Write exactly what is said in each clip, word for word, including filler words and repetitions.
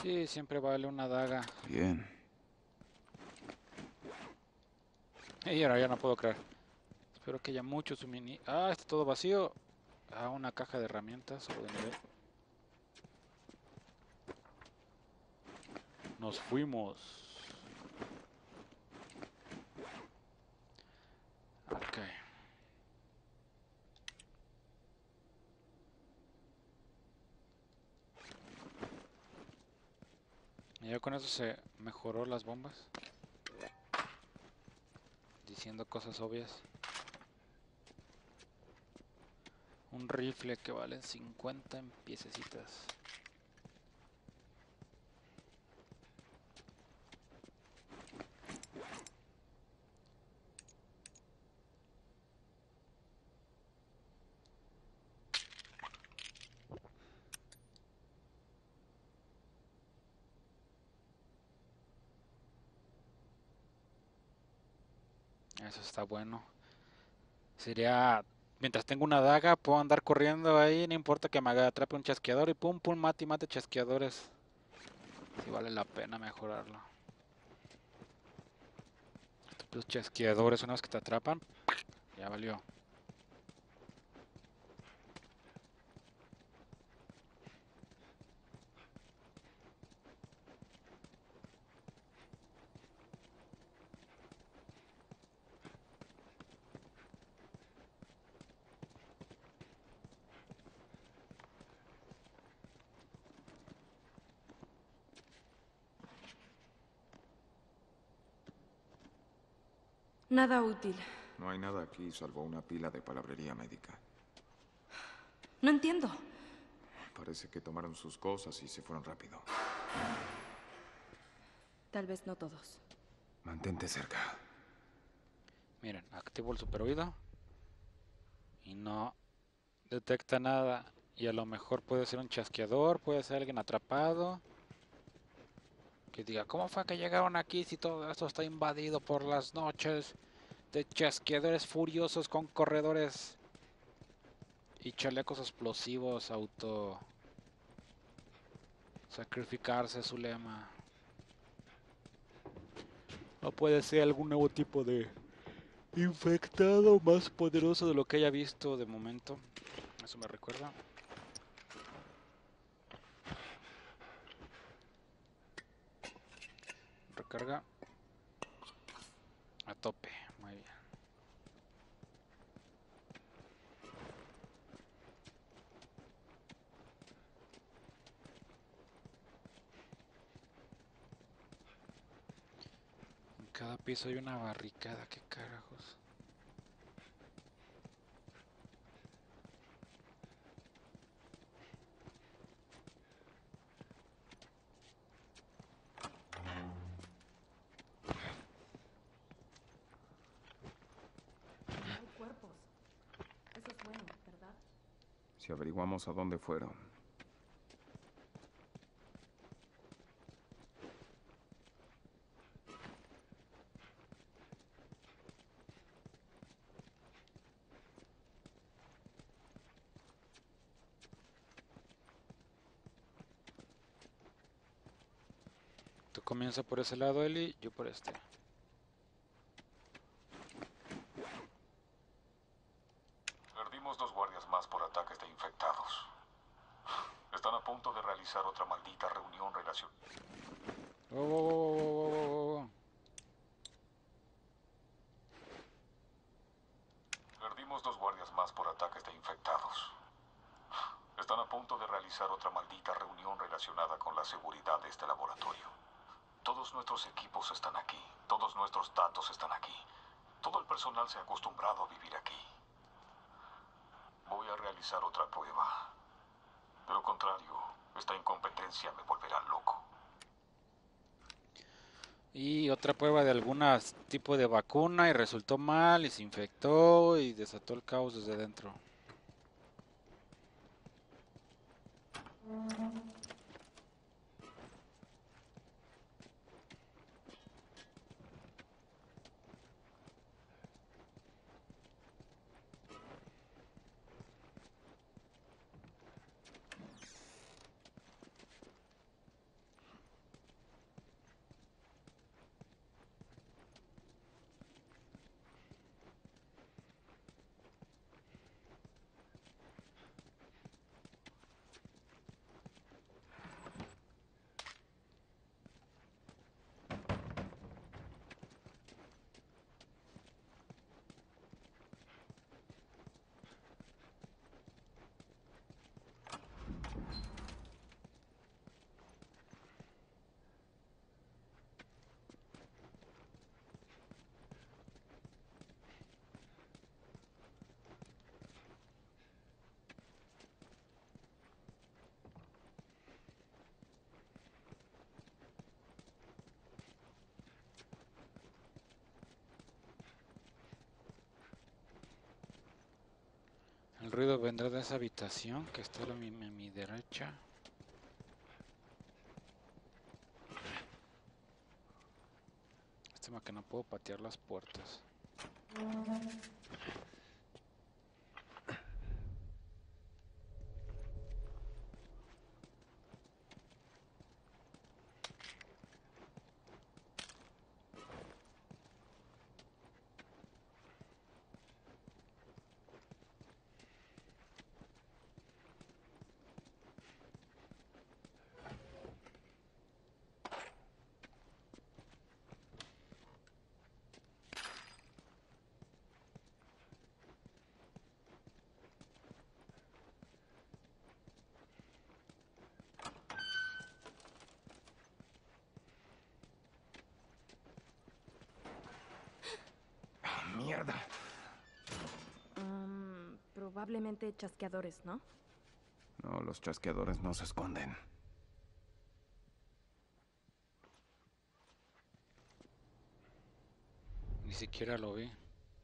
Sí, siempre vale una daga. Bien. Y ahora ya no puedo creer. Espero que haya mucho sumini. Ah, está todo vacío. Ah, una caja de herramientas solo de nivel. Nos fuimos. Ok. Y ya con eso se mejoró las bombas. Diciendo cosas obvias. Un rifle que vale cincuenta en piececitas. Eso está bueno. Sería... Mientras tengo una daga, puedo andar corriendo ahí. No importa que me atrape un chasqueador. Y pum, pum, mate y mate chasqueadores. Si vale la pena mejorarlo. Los chasqueadores, una vez que te atrapan, ya valió. Nada útil. No hay nada aquí salvo una pila de palabrería médica. No entiendo. Parece que tomaron sus cosas y se fueron rápido. Tal vez no todos. Mantente cerca. Miren, activo el super oído. Y no detecta nada. Y a lo mejor puede ser un chasqueador, puede ser alguien atrapado. Que diga, ¿cómo fue que llegaron aquí si todo esto está invadido por las noches de chasqueadores furiosos con corredores y chalecos explosivos auto sacrificarse su lema? O puede ser algún nuevo tipo de infectado más poderoso de lo que haya visto de momento. Eso me recuerda. Recarga a tope. Muy bien. En cada piso hay una barricada. ¿Qué carajos? Hay cuerpos. Eso es bueno, ¿verdad? Si averiguamos a dónde fueron. Tú comienza por ese lado, Eli, yo por este. Perdimos dos guardias más por ataques de infectados. Están a punto de realizar otra maldita reunión relacionada. Oh, oh, oh, oh, oh, oh. Perdimos dos guardias más por ataques de infectados. Están a punto de realizar otra maldita reunión relacionada con la seguridad de este laboratorio. Todos nuestros equipos están aquí. Todos nuestros datos están aquí. Todo el personal se ha acostumbrado a vivir aquí. Voy a realizar otra prueba. De lo contrario, esta incompetencia me volverá loco. Y otra prueba de algún tipo de vacuna y resultó mal y se infectó y desató el caos desde dentro. El ruido vendrá de esa habitación que está a mi, a mi derecha. Lástima que no puedo patear las puertas. ¡Mierda! Um, probablemente chasqueadores, ¿no? No, los chasqueadores no se esconden. Ni siquiera lo vi.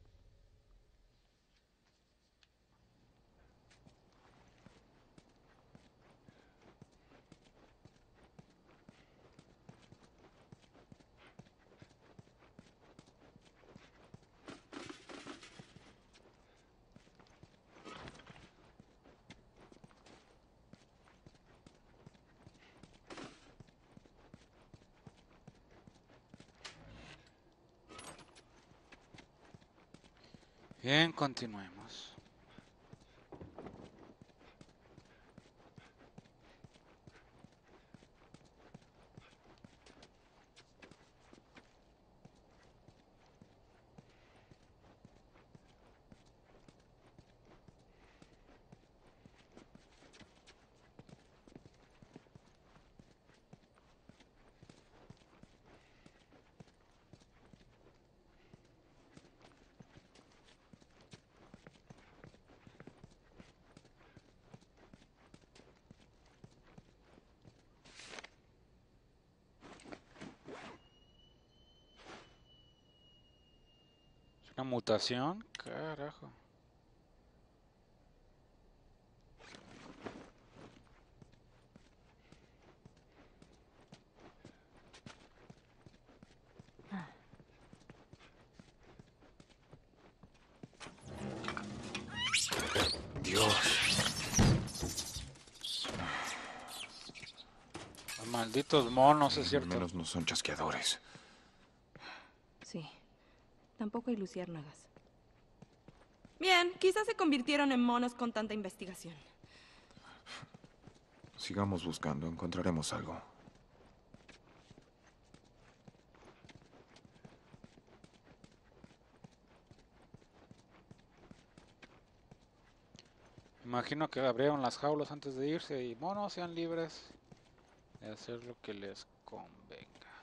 Bien, continuemos. ¿Es una mutación? Carajo. Dios. Los malditos monos, es Al cierto. menos no son chasqueadores. Sí. Tampoco hay luciérnagas. Bien, quizás se convirtieron en monos con tanta investigación. Sigamos buscando, encontraremos algo. Imagino que abrieron las jaulas antes de irse y monos sean libres de hacer lo que les convenga.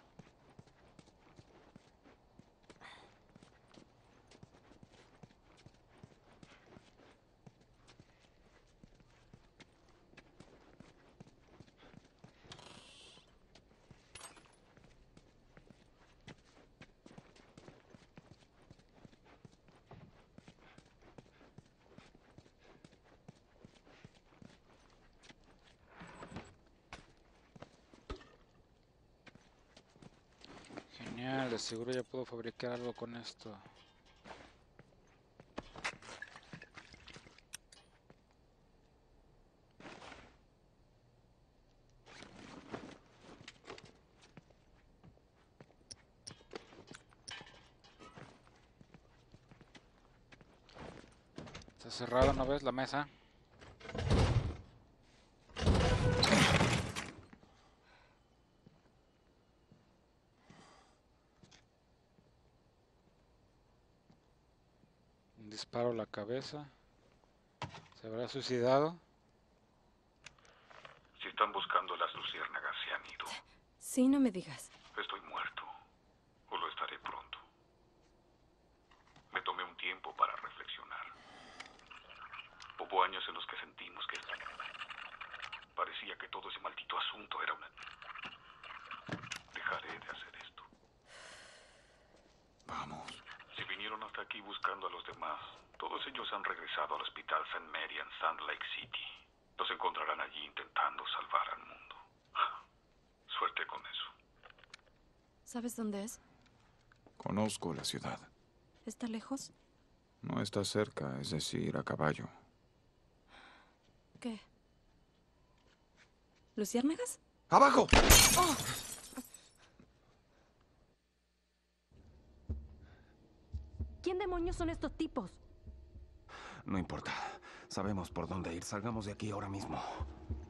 Genial, de seguro ya puedo fabricar algo con esto. Está cerrado, ¿no ves la mesa? Un disparo a la cabeza. ¿Se habrá suicidado? Si están buscando las luciérnagas, se han ido. Sí, no me digas. Estoy muerto. O lo estaré pronto. Me tomé un tiempo para reflexionar. Hubo años en los que sentimos que parecía que todo ese maldito asunto era una... Dejaré de hacer esto. Vamos. Si vinieron a está aquí buscando a los demás. Todos ellos han regresado al hospital Saint Mary en Sand Lake City. Los encontrarán allí intentando salvar al mundo. Suerte con eso. ¿Sabes dónde es? Conozco la ciudad. ¿Está lejos? No está cerca, es decir, a caballo. ¿Qué? ¿Luciérnagas? ¡Abajo! ¡Oh! ¿Quién demonios son estos tipos? No importa. Sabemos por dónde ir. Salgamos de aquí ahora mismo.